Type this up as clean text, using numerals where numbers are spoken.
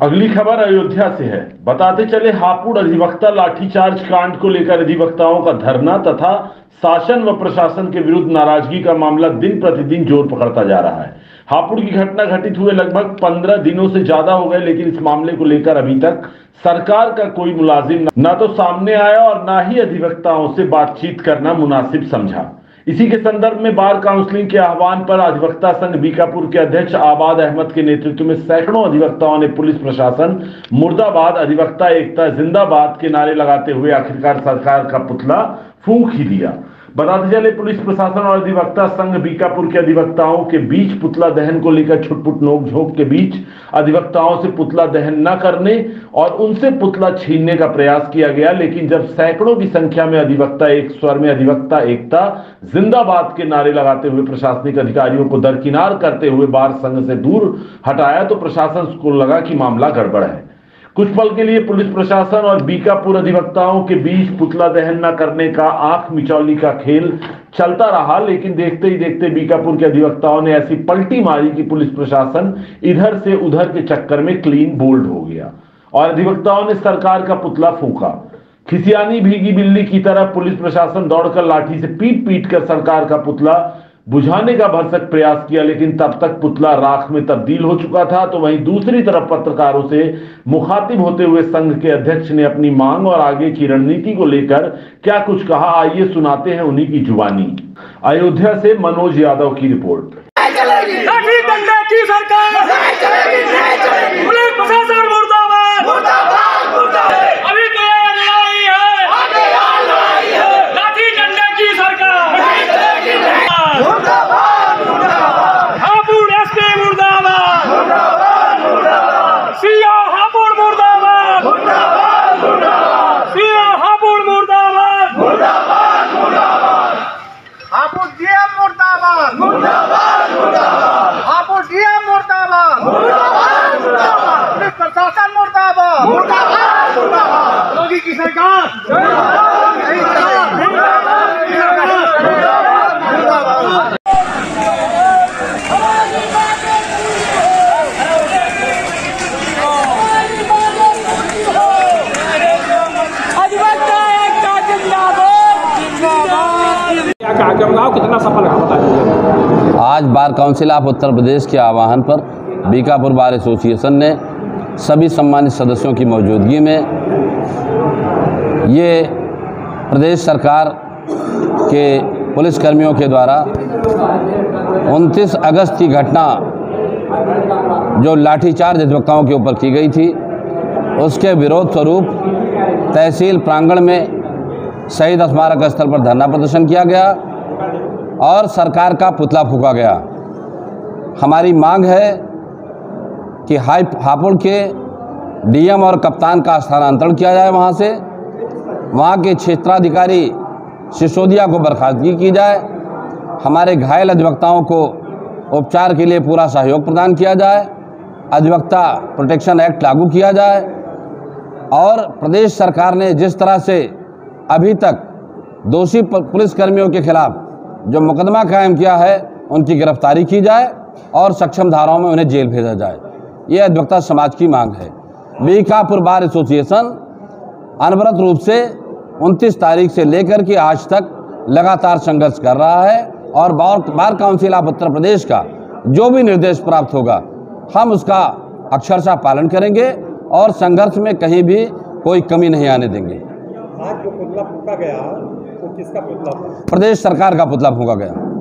अगली खबर अयोध्या से है। बताते चले, हापुड़ अधिवक्ता लाठीचार्ज कांड को लेकर अधिवक्ताओं का धरना तथा शासन व प्रशासन के विरुद्ध नाराजगी का मामला दिन प्रतिदिन जोर पकड़ता जा रहा है। हापुड़ की घटना घटित हुए लगभग 15 दिनों से ज्यादा हो गए, लेकिन इस मामले को लेकर अभी तक सरकार का कोई मुलाजिम न तो सामने आया और न ही अधिवक्ताओं से बातचीत करना मुनासिब समझा। इसी के संदर्भ में बार काउंसिलिंग के आह्वान पर अधिवक्ता संघ बीकापुर के अध्यक्ष आबाद अहमद के नेतृत्व में सैकड़ों अधिवक्ताओं ने पुलिस प्रशासन मुर्दाबाद, अधिवक्ता एकता जिंदाबाद के नारे लगाते हुए आखिरकार सरकार का पुतला फूंक ही दिया। बताते चले, पुलिस प्रशासन और अधिवक्ता संघ बीकापुर के अधिवक्ताओं के बीच पुतला दहन को लेकर छुटपुट नोकझोंक के बीच अधिवक्ताओं से पुतला दहन न करने और उनसे पुतला छीनने का प्रयास किया गया, लेकिन जब सैकड़ों की संख्या में अधिवक्ता एक स्वर में अधिवक्ता एकता जिंदाबाद के नारे लगाते हुए प्रशासनिक अधिकारियों को दरकिनार करते हुए बार संघ से दूर हटाया, तो प्रशासन को लगा कि मामला गड़बड़ है। कुछ पल के लिए पुलिस प्रशासन और बीकापुर अधिवक्ताओं के बीच पुतला दहन न करने का आंख मिचौली का खेल चलता रहा, लेकिन देखते ही देखते बीकापुर के अधिवक्ताओं ने ऐसी पलटी मारी कि पुलिस प्रशासन इधर से उधर के चक्कर में क्लीन बोल्ड हो गया और अधिवक्ताओं ने सरकार का पुतला फूंका। खिसियानी भीगी बिल्ली की तरह पुलिस प्रशासन दौड़कर लाठी से पीट पीट कर सरकार का पुतला बुझाने का भरसक प्रयास किया, लेकिन तब तक पुतला राख में तब्दील हो चुका था। तो वहीं दूसरी तरफ पत्रकारों से मुखातिब होते हुए संघ के अध्यक्ष ने अपनी मांग और आगे की रणनीति को लेकर क्या कुछ कहा, आइए सुनाते हैं उन्हीं की जुबानी। अयोध्या से मनोज यादव की रिपोर्ट। प्रशासन मुर्दाबाद, मुर्दाबाद, मुर्दाबाद, मोदी की सरकार, कितना सफल है बताइए। आज bar council of Uttar Pradesh के आह्वान पर बीकापुर बार एसोसिएशन ने सभी सम्मानित सदस्यों की मौजूदगी में ये प्रदेश सरकार के पुलिसकर्मियों के द्वारा 29 अगस्त की घटना जो लाठीचार्ज अधिवक्ताओं के ऊपर की गई थी, उसके विरोध स्वरूप तहसील प्रांगण में शहीद स्मारक स्थल पर धरना प्रदर्शन किया गया और सरकार का पुतला फूंका गया। हमारी मांग है कि हापुड़ के डीएम और कप्तान का स्थानांतरण किया जाए, वहाँ के क्षेत्राधिकारी सिसोदिया को बर्खास्तगी की जाए, हमारे घायल अधिवक्ताओं को उपचार के लिए पूरा सहयोग प्रदान किया जाए, अधिवक्ता प्रोटेक्शन एक्ट लागू किया जाए और प्रदेश सरकार ने जिस तरह से अभी तक दोषी पुलिसकर्मियों के खिलाफ जो मुकदमा कायम किया है, उनकी गिरफ्तारी की जाए और सक्षम धाराओं में उन्हें जेल भेजा जाए। ये अधिवक्ता समाज की मांग है। बीकापुर बार एसोसिएशन अनवरत रूप से 29 तारीख से लेकर के आज तक लगातार संघर्ष कर रहा है और bar council of Uttar Pradesh का जो भी निर्देश प्राप्त होगा, हम उसका अक्षरशः पालन करेंगे और संघर्ष में कहीं भी कोई कमी नहीं आने देंगे। आज जो पुतला फूंका गया, तो किसका पुतला था? प्रदेश सरकार का पुतला फूंका गया।